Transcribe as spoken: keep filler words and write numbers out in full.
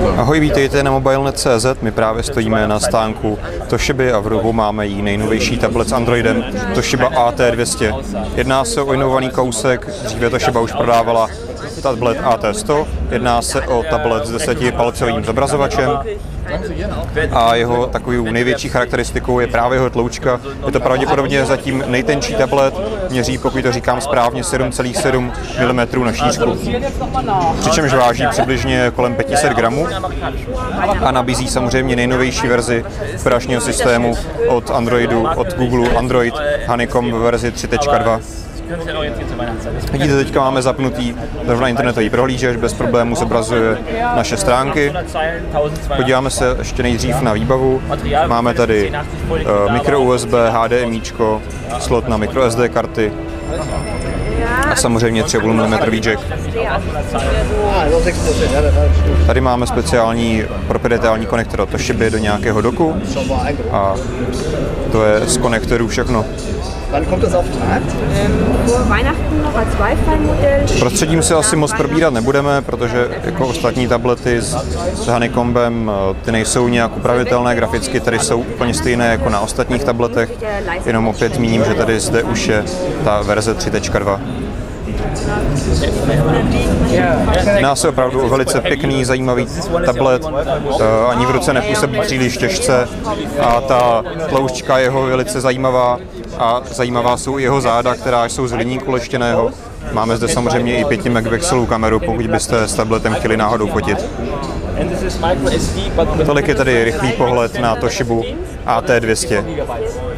Ahoj, vítejte na mobilnet tečka cé zet. My právě stojíme na stánku Toshiby a v rohu máme jí nejnovější tablet s Androidem Toshiba A T dvě stě. Jedná se o inovovaný kousek, dříve Toshiba už prodávala tablet A T sto, jedná se o tablet s desetipalcovým zobrazovačem a jeho takovou největší charakteristikou je právě jeho tloušťka. Je to pravděpodobně zatím nejtenčí tablet, měří, pokud to říkám správně, sedm celá sedm milimetrů na šířku. Přičemž váží přibližně kolem pět set gramů a nabízí samozřejmě nejnovější verzi operačního systému od Androidu, od Google Android Honeycomb verzi tři tečka dva. Vidíte, teďka máme zapnutý zrovna internetový prohlížeč, bez problémů zobrazuje naše stránky. Podíváme se ještě nejdřív na výbavu. Máme tady uh, micro U S B, H D M I, slot na micro S D karty a samozřejmě tři milimetrů jack. Tady máme speciální proprietární konektor od Toshiby do nějakého doku a to je z konektorů všechno. Prostředím se asi moc probírat nebudeme, protože jako ostatní tablety s, s Honeycombem ty nejsou nějak upravitelné graficky, tady jsou úplně stejné jako na ostatních tabletech, jenom opět zmíním, že tady zde už je ta verze tři tečka dva. Jedná se opravdu o velice pěkný, zajímavý tablet, ani v ruce nepůsobí příliš těžce a ta tloušťka je jeho velice zajímavá a zajímavá jsou i jeho záda, která jsou z hliníku leštěného. Máme zde samozřejmě i pěti megapixelovou kameru, pokud byste s tabletem chtěli náhodou fotit. Tolik je tady rychlý pohled na Toshibu A T dvě stě.